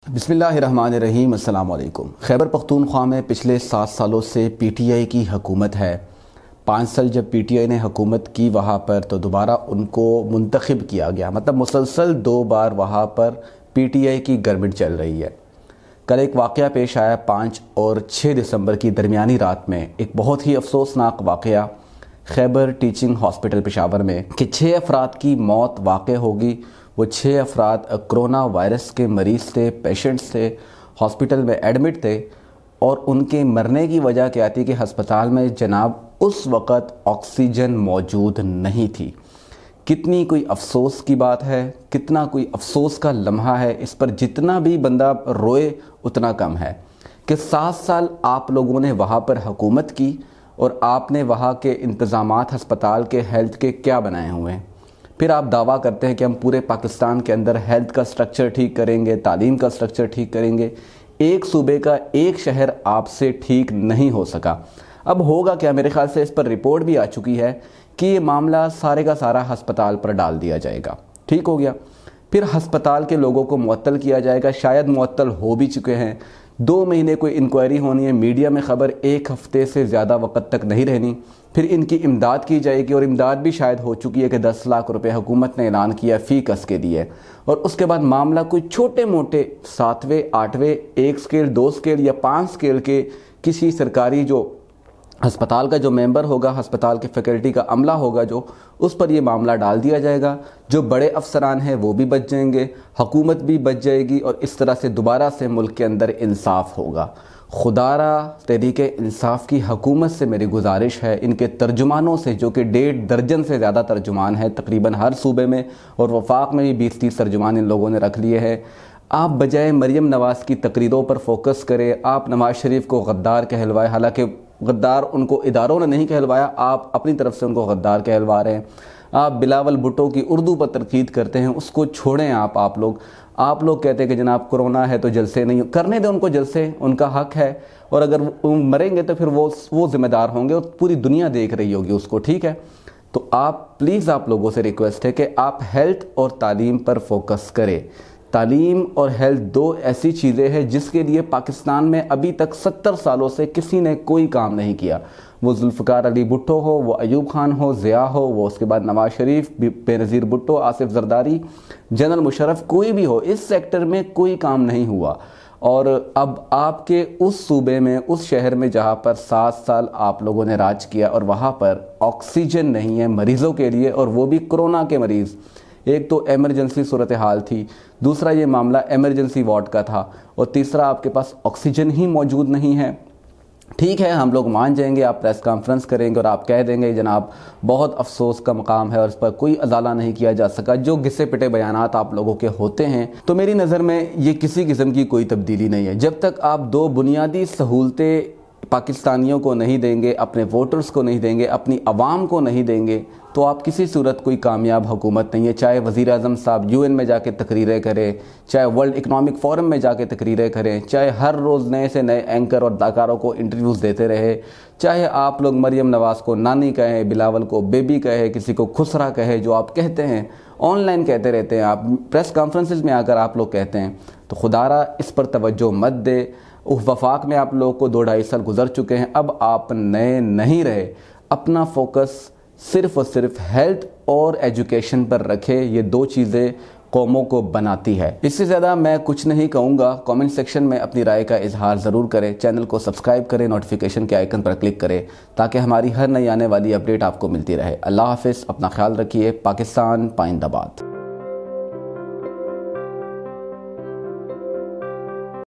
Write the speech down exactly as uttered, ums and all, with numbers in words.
بسم اللہ الرحمن الرحیم۔ السلام علیکم۔ خیبر پختونخوا میں پچھلے سات سالوں سے پی ٹی آئی کی حکومت ہے۔ پانچ سال جب پی ٹی آئی نے حکومت کی وہاں پر تو دوبارہ ان کو منتخب کیا گیا، مطلب مسلسل دو بار وہاں پر پی ٹی آئی کی گورنمنٹ چل رہی ہے۔ کل ایک واقعہ پیش آیا پانچ اور چھ دسمبر کی درمیانی رات میں، ایک بہت ہی افسوسناک واقعہ خیبر ٹیچنگ ہاسپٹل پشاور میں کہ چھ افراد کی موت واقع ہوگی۔ وہ چھ افراد کرونا وائرس کے مریض تھے، پیشنٹس تھے، ہاسپٹل میں ایڈمٹ تھے، اور ان کے مرنے کی وجہ کیا تھی کہ ہسپتال میں جناب اس وقت آکسیجن موجود نہیں تھی۔ کتنی کوئی افسوس کی بات ہے، کتنا کوئی افسوس کا لمحہ ہے، اس پر جتنا بھی بندہ روئے اتنا کم ہے کہ سات سال آپ لوگوں نے وہاں پر حکومت کی اور آپ نے وہاں کے انتظامات ہسپتال کے ہیلتھ کے کیا بنائے ہوئے ہیں۔ پھر آپ دعویٰ کرتے ہیں کہ ہم پورے پاکستان کے اندر ہیلتھ کا سٹرکچر ٹھیک کریں گے، تعلیم کا سٹرکچر ٹھیک کریں گے۔ ایک صوبے کا ایک شہر آپ سے ٹھیک نہیں ہو سکا۔ اب ہوگا کیا؟ میرے خیال سے اس پر رپورٹ بھی آ چکی ہے کہ یہ معاملہ سارے کا سارا ہسپتال پر ڈال دیا جائے گا۔ ٹھیک ہو گیا، پھر ہسپتال کے لوگوں کو معطل کیا جائے گا، شاید معطل ہو بھی چکے ہیں۔ دو مہینے کوئی انکوائری ہونی ہے، میڈیا میں خبر ایک ہفتے سے زیادہ وقت تک نہیں رہنی، پھر ان کی امداد کی جائے گی، اور امداد بھی شاید ہو چکی ہے کہ دس لاکھ روپے حکومت نے اعلان کیا فی کس کے دیے، اور اس کے بعد معاملہ کوئی چھوٹے موٹے ساتویں آٹھویں ایک سکیل دو سکیل یا پانچ سکیل کے کسی سرکاری جو ہسپتال کا جو ممبر ہوگا، ہسپتال کے فیکلٹی کا عملہ ہوگا جو، اس پر یہ معاملہ ڈال دیا جائے گا۔ جو بڑے افسران ہیں وہ بھی بچ جائیں گے، حکومت بھی بچ جائے گی، اور اس طرح سے دوبارہ سے ملک کے اندر انصاف ہوگا۔ خدا را تحریک انصاف کی حکومت سے میری گزارش ہے، ان کے ترجمانوں سے جو کہ ڈیڑھ درجن سے زیادہ ترجمان ہیں تقریباً ہر صوبے میں، اور وفاق میں بھی بیس تیس ترجمان ان لوگوں نے رکھ لیے ہیں، آپ بجائے مریم نواز کی تقریروں پر فوکس کریں۔ آپ نواز شریف کو غدار کہلوائے، حالانکہ غدار ان کو اداروں نے نہیں کہلوایا، آپ اپنی طرف سے ان کو غدار کہلوا رہے ہیں۔ آپ بلاول بھٹو کی اردو پر تنقید کرتے ہیں، اس کو چھوڑیں۔ آپ آپ لوگ آپ لوگ کہتے ہیں کہ جناب کرونا ہے تو جلسے نہیں، کرنے دیں ان کو جلسے، ان کا حق ہے، اور اگر وہ مریں گے تو پھر وہ وہ ذمہ دار ہوں گے، اور پوری دنیا دیکھ رہی ہوگی اس کو۔ ٹھیک ہے، تو آپ پلیز آپ لوگوں سے ریکویسٹ ہے کہ آپ ہیلتھ اور تعلیم پر فوکس کریں۔ تعلیم اور ہیلتھ دو ایسی چیزیں ہیں جس کے لیے پاکستان میں ابھی تک ستر سالوں سے کسی نے کوئی کام نہیں کیا۔ وہ ذوالفقار علی بھٹو ہو، وہ ایوب خان ہو، ضیاء ہو، وہ اس کے بعد نواز شریف، بے نظیر بھٹو، آصف زرداری، جنرل مشرف، کوئی بھی ہو، اس سیکٹر میں کوئی کام نہیں ہوا۔ اور اب آپ کے اس صوبے میں، اس شہر میں جہاں پر سات سال آپ لوگوں نے راج کیا، اور وہاں پر آکسیجن نہیں ہے مریضوں کے لیے، اور وہ بھی کرونا کے مریض۔ ایک تو ایمرجنسی صورتحال تھی، دوسرا یہ معاملہ ایمرجنسی وارڈ کا تھا، اور تیسرا آپ کے پاس آکسیجن ہی موجود نہیں ہے۔ ٹھیک ہے، ہم لوگ مان جائیں گے، آپ پریس کانفرنس کریں گے اور آپ کہہ دیں گے جناب بہت افسوس کا مقام ہے اور اس پر کوئی ازالہ نہیں کیا جا سکا، جو گھسے پٹے بیانات آپ لوگوں کے ہوتے ہیں، تو میری نظر میں یہ کسی قسم کی کوئی تبدیلی نہیں ہے۔ جب تک آپ دو بنیادی سہولتیں پاکستانیوں کو نہیں دیں گے، اپنے ووٹرز کو نہیں دیں گے، اپنی عوام کو نہیں دیں گے، تو آپ کسی صورت کوئی کامیاب حکومت نہیں ہے۔ چاہے وزیر اعظم صاحب یو این میں جا کے تقریریں کریں، چاہے ورلڈ اکنامک فورم میں جا کے تقریریں کریں، چاہے ہر روز نئے سے نئے اینکر اور اداکاروں کو انٹرویوز دیتے رہے، چاہے آپ لوگ مریم نواز کو نانی کہیں، بلاول کو بیبی کہے، کسی کو خسرا کہے، جو آپ کہتے ہیں آن لائن کہتے رہتے ہیں، آپ پریس کانفرنسز میں آ کر آپ لوگ کہتے ہیں، تو خدا را اس پر توجہ مت دے۔ وفاق میں آپ لوگوں کو دو ڈھائی سال گزر چکے ہیں، اب آپ نئے نہیں رہے، اپنا فوکس صرف اور صرف ہیلتھ اور ایجوکیشن پر رکھے۔ یہ دو چیزیں قوموں کو بناتی ہے۔ اس سے زیادہ میں کچھ نہیں کہوں گا، کامنٹ سیکشن میں اپنی رائے کا اظہار ضرور کریں، چینل کو سبسکرائب کریں، نوٹیفیکیشن کے آئیکن پر کلک کریں تاکہ ہماری ہر نئی آنے والی اپڈیٹ آپ کو ملتی رہے۔ اللہ حافظ، اپنا خیال رکھیے۔ پاکستان پائندہ باد۔